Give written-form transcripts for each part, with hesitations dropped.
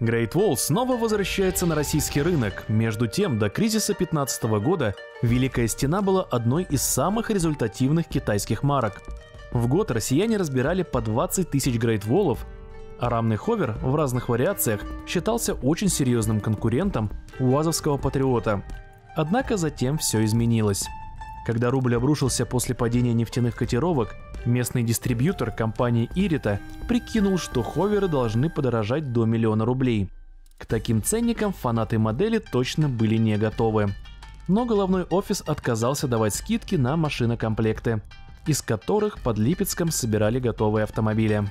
Great Wall снова возвращается на российский рынок. Между тем, до кризиса 2015 года Великая Стена была одной из самых результативных китайских марок. В год россияне разбирали по 20 тысяч Great Wall'ов, а рамный ховер в разных вариациях считался очень серьезным конкурентом УАЗовского Патриота. Однако затем все изменилось. Когда рубль обрушился после падения нефтяных котировок, местный дистрибьютор компании Irita прикинул, что ховеры должны подорожать до 1 000 000 рублей. К таким ценникам фанаты модели точно были не готовы. Но головной офис отказался давать скидки на машинокомплекты, из которых под Липецком собирали готовые автомобили.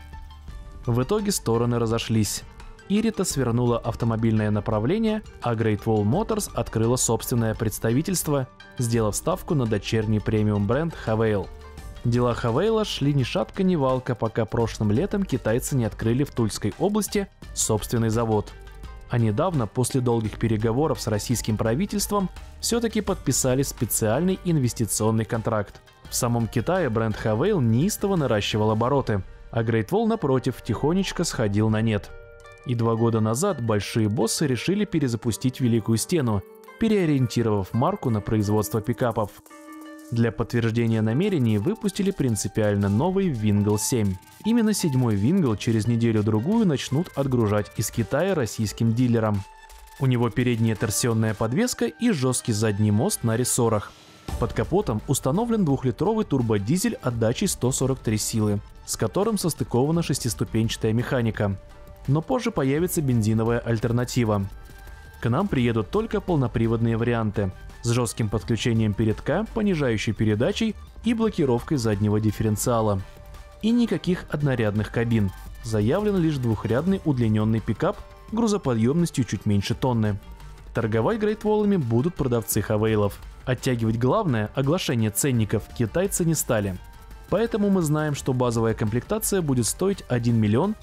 В итоге стороны разошлись. Irita свернула автомобильное направление, а Great Wall Motors открыла собственное представительство, сделав ставку на дочерний премиум бренд Havail. Дела Havail шли ни шатка ни валка, пока прошлым летом китайцы не открыли в Тульской области собственный завод. А недавно, после долгих переговоров с российским правительством, все-таки подписали специальный инвестиционный контракт. В самом Китае бренд Havail неистово наращивал обороты, а Great Wall, напротив, тихонечко сходил на нет. И 2 года назад большие боссы решили перезапустить Великую Стену, переориентировав марку на производство пикапов. Для подтверждения намерений выпустили принципиально новый Вингл 7. Именно 7-й Вингл через неделю-другую начнут отгружать из Китая российским дилерам. У него передняя торсионная подвеска и жесткий задний мост на рессорах. Под капотом установлен 2-литровый турбодизель отдачей 143 силы, с которым состыкована 6-ступенчатая механика. Но позже появится бензиновая альтернатива. К нам приедут только полноприводные варианты с жестким подключением передка, понижающей передачей и блокировкой заднего дифференциала. И никаких однорядных кабин. Заявлен лишь двухрядный удлиненный пикап грузоподъемностью чуть меньше тонны. Торговать Great Wall'ами будут продавцы Havail'ов. Оттягивать главное, оглашение ценников, китайцы не стали. Поэтому мы знаем, что базовая комплектация будет стоить 1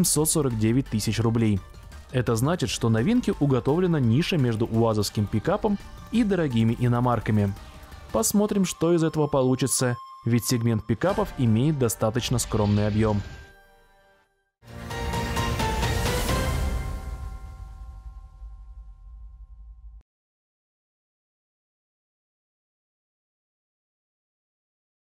749 000 рублей. Это значит, что новинке уготовлена ниша между уазовским пикапом и дорогими иномарками. Посмотрим, что из этого получится, ведь сегмент пикапов имеет достаточно скромный объем.